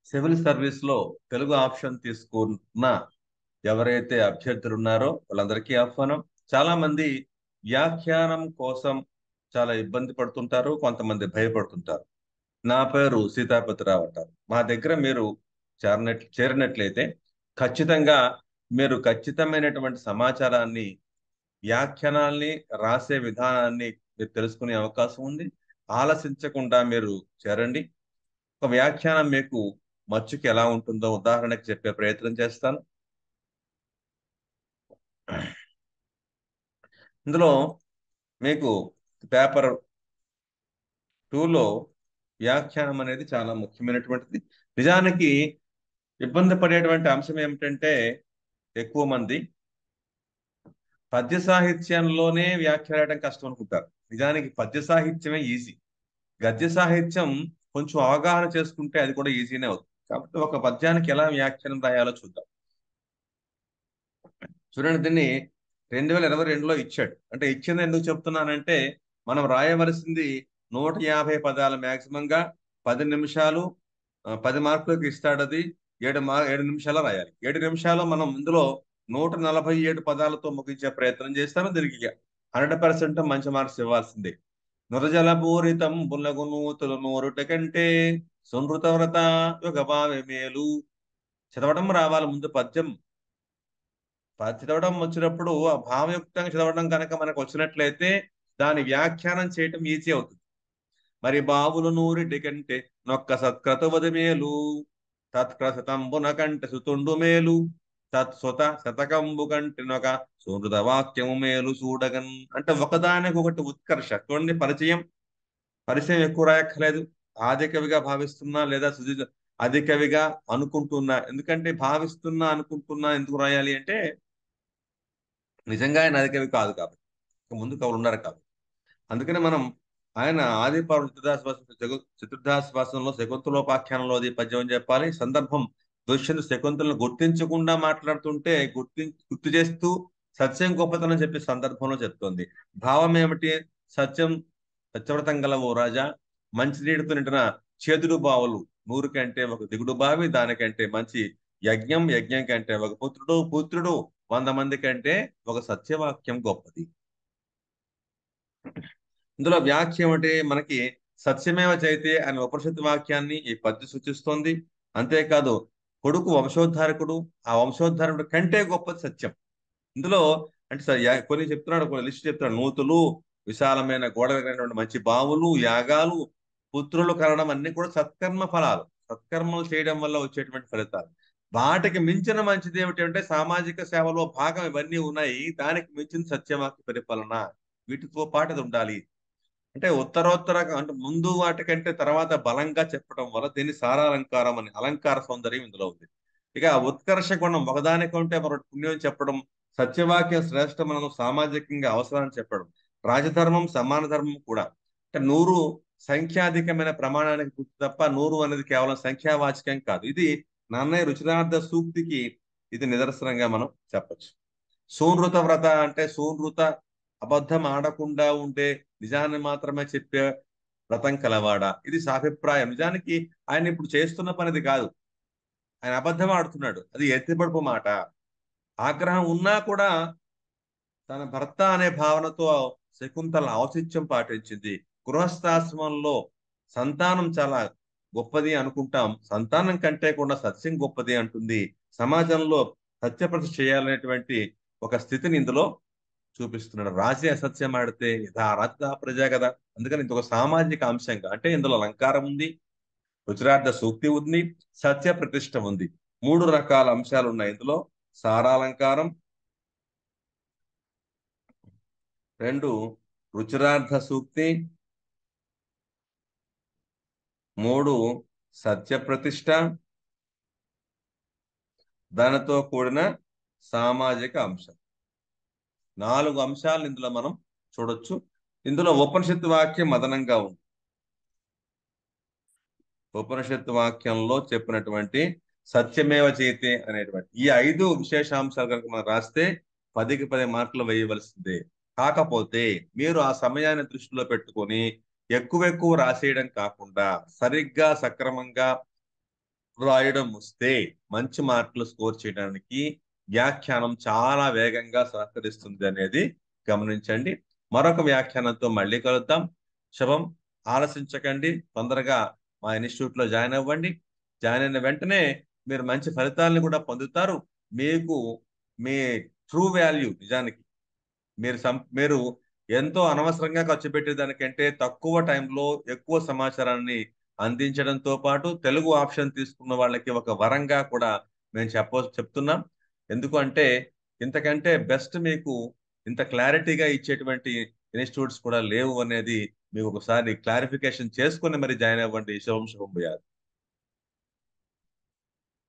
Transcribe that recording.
Civil service లో Telugu option తీసుకున్న ఎవరైతే అభ్యర్థులు ఉన్నారో వాళ్ళందరికీ ఆహ్వానం. చాలా మంది వ్యాఖ్యానం కోసం చాలా ఇబ్బంది పడుతుంటారు, కొంతమంది భయపడుతుంటారు. నా పేరు సీతాపతిరావు అంటారు. మా దగ్గర మీరు చేరినట్లయితే ఖచ్చితంగా మీరు ఖచ్చితమైనటువంటి సమాచారాన్ని, వ్యాఖ్యానాల్ని, రాసే విధానాన్ని మీరు తెలుసుకునే అవకాశం ఉంది. ఆలసించకుండా మీరు చేరండి. ఒక వ్యాఖ్యానం మీకు మచ్చుకి ఎలా ఉంటుందో ఉదాహరణకి చెప్పే ప్రయత్నం చేస్తాను. ఇందులో మీకు పేపర్ 2లో వ్యాఖ్యానం అనేది చాలా ముఖ్యమైనటువంటిది. నిజానికి ఇబ్బంది పడేటువంటి అంశం ఏమిటంటే, ఎక్కువ మంది పద్య సాహిత్యంలోనే వ్యాఖ్య రాయడం కష్టం అనుకుంటారు. నిజానికి పద్య సాహిత్యమే ఈజీ. గద్య సాహిత్యం కొంచెం అవగాహన చేసుకుంటే అది కూడా ఈజీనే అవుతుంది. కాబట్టి ఒక పద్యానికి ఎలా వ్యాఖ్యానం రాయాలో చూద్దాం. చూడండి, దీన్ని 2022లో ఇచ్చాడు. అంటే ఇచ్చింది ఎందుకు చెప్తున్నానంటే, మనం రాయవలసింది 150 పదాలు maximum గా 10 నిమిషాలు. 10 మార్కులకు ఇస్తాడు. అది 7 నిమిషాలు రాయాలి. 7 నిమిషాలు మనం ఇందులో 147 పదాలతో ముగించే ప్రయత్నం చేస్తాను. దీనికి 100% మంచి మార్క్స్ ఇవ్వాల్సిందే. నురజలపూరితం బుల్లగు నూతులు నూరుట కంటే సునృత వ్రత యుగ భావి మేలు. చదవడం రావాలి ముందు పద్యం. చదవడం వచ్చినప్పుడు ఆ భావయుక్తంగా చదవడం కనుక మనకు వచ్చినట్లయితే దాని వ్యాఖ్యానం చేయటం ఈజీ అవుతుంది. మరి బావులు నూరిటి కంటే నొక్క సత్క్రతువది మేలు, తత్క్రతంబున కంటే సుతుండు మేలు, తత్సుత శతకంబు కంటే నొక సుహృత వాక్యము మేలు చూడగన్. అంటే ఒకదానికి ఒకటి ఉత్కర్ష. చూడండి, పరిచయం ఎక్కువ రాయక్కర్లేదు. ఆది కవిగా భావిస్తున్నా లేదా ఆది కవిగా అనుకుంటున్నా. ఎందుకంటే భావిస్తున్నా అనుకుంటున్నా ఎందుకు రాయాలి అంటే, నిజంగా ఆయన ఆది కవి కాదు కాబట్టి, ముందు కవులు ఉన్నారు కాబట్టి. అందుకని మనం ఆయన ఆదిపర్వ చతుర్దాశ్వాసంలో శకుంతలోపాఖ్యానంలో అది పద్యం అని చెప్పాలి. సందర్భం దుష్యంతు శకుంతలను గుర్తించకుండా మాట్లాడుతుంటే గుర్తు చేస్తూ సత్యం గొప్పతనం చెప్పే సందర్భంలో చెప్తోంది. భావం ఏమిటి? సత్యం సత్యవ్రతం గల ఓ రాజా, మంచినీటితో నిండిన చేదుడు బావులు 100 కంటే ఒక దిగుడు బావి, దానికంటే మంచి యజ్ఞం, యజ్ఞం కంటే ఒక పుత్రుడు 100 మంది కంటే ఒక సత్యవాక్యం గొప్పది. ఇందులో వ్యాఖ్య ఏమిటి? మనకి సత్యమేవ జయతే అనే ఉపనిషత్తు వాక్యాన్ని ఈ పద్య సూచిస్తోంది. అంతేకాదు, కొడుకు వంశోద్ధారకుడు, ఆ వంశోద్ధారకుడు కంటే గొప్పది సత్యం. ఇందులో అంటే కొన్ని చెప్తున్నాడు, కొన్ని లిస్ట్ చెప్తున్నాడు. నూతులు, విశాలమైన గోడ కలిగినటువంటి మంచి బావులు, యాగాలు, పుత్రులు కనడం అన్ని కూడా సత్కర్మ ఫలాలు. సత్కర్మలు చేయడం వల్ల వచ్చేటువంటి ఫలితాలు. వాటికి మించిన మంచిది ఏమిటంటే సామాజిక సేవలో భాగం ఇవన్నీ ఉన్నాయి. దానికి మించిన సత్యవాక్య పరిపాలన, వీటితో పాటు అది ఉండాలి. అంటే ఉత్తరోత్తర అంటే ముందు వాటికంటే తర్వాత బలంగా చెప్పడం వల్ల దీన్ని సారాలంకారం అని, అలంకార సౌందర్యం ఇందులో ఉంది. ఇక ఉత్కర్ష గుణం, ఒకదానికంటే మరొకటి పుణ్యం చెప్పడం, సత్యవాక్యం శ్రేష్టమనం, సామాజికంగా అవసరాన్ని చెప్పడం, రాజధర్మం సమాన ధర్మం కూడా. అంటే 100 సంఖ్యాధికమైన ప్రమాణానికి గుర్తు తప్ప 100 అనేది కేవలం సంఖ్యావాచకం కాదు. ఇది నన్నయ్య రుచిరార్థ సూక్తికి ఇది నిదర్శనంగా మనం చెప్పచ్చు. సూనృత వ్రత అంటే సూనృత, అబద్ధం ఆడకుండా ఉండే, నిజాన్ని మాత్రమే చెప్పే వ్రతం కలవాడ. ఇది సాభిప్రాయం. నిజానికి ఆయన ఇప్పుడు చేస్తున్న పనిది కాదు. ఆయన అబద్ధం ఆడుతున్నాడు. అది ఎత్తిపడుపు మాట. ఆగ్రహం ఉన్నా కూడా తన భర్త అనే భావనతో శకుంతల ఔచిత్యం పాటించింది. గృహస్థాశ్రమంలో సంతానం చాలా గొప్పది అనుకుంటాం. సంతానం కంటే కూడా సత్యం గొప్పది అంటుంది. సమాజంలో సత్యప్రతిష్ఠ చేయాలనేటువంటి ఒక స్థితిని ఇందులో చూపిస్తున్నాడు. రాజే అసత్యం ఆడితే యథా రాజా ప్రజా కదా. అందుకని ఇది ఒక సామాజిక అంశంగా, అంటే ఇందులో అలంకారం ఉంది, రుచిరార్థ సూక్తి ఉంది, సత్య ప్రతిష్ఠ ఉంది. 3 రకాల అంశాలు ఉన్నాయి ఇందులో. సారాలంకారం, 2 రుచిరార్థ సూక్తి, 3 సత్య ప్రతిష్ఠ, దానితో కూడిన సామాజిక అంశం. 4 అంశాలు ఇందులో మనం చూడొచ్చు. ఇందులో ఉపనిషత్తు వాక్యం అదనంగా ఉంది. ఉపనిషత్తు వాక్యంలో చెప్పినటువంటి సత్యమేవ జయతే అనేటువంటి ఈ 5 విశేషాంశాలు కనుక మనం రాస్తే 10కి 10 మార్కులు వేయవలసిందే. కాకపోతే మీరు ఆ సమయాన్ని దృష్టిలో పెట్టుకొని ఎక్కువ ఎక్కువ రాసేయడం కాకుండా సరిగ్గా సక్రమంగా రాయడం వస్తే మంచి మార్కులు స్కోర్ చేయడానికి వ్యాఖ్యానం చాలా వేగంగా సహకరిస్తుంది అనేది గమనించండి. మరొక వ్యాఖ్యానంతో మళ్ళీ కలుద్దాం. శుభం. ఆలసించకండి, తొందరగా మా ఇన్స్టిట్యూట్ లో జాయిన్ అవ్వండి. జాయిన్ అయిన వెంటనే మీరు మంచి ఫలితాలను కూడా పొందుతారు. మీకు మీ ట్రూ వాల్యూ, నిజానికి మీరు ఎంతో అనవసరంగా ఖర్చు పెట్టేదానికంటే తక్కువ టైంలో ఎక్కువ సమాచారాన్ని అందించడంతో పాటు తెలుగు ఆప్షన్ తీసుకున్న వాళ్ళకి ఒక వరంగా కూడా మేము చెప్తున్నాం. ఎందుకు అంటే ఇంతకంటే బెస్ట్ మీకు ఇంత క్లారిటీగా ఇచ్చేటువంటి ఇన్స్టిట్యూట్స్ కూడా లేవు అనేది మీకు ఒకసారి క్లారిఫికేషన్ చేసుకుని మరి జాయిన్ అవ్వండి. శుభం శుభం భూయాలు.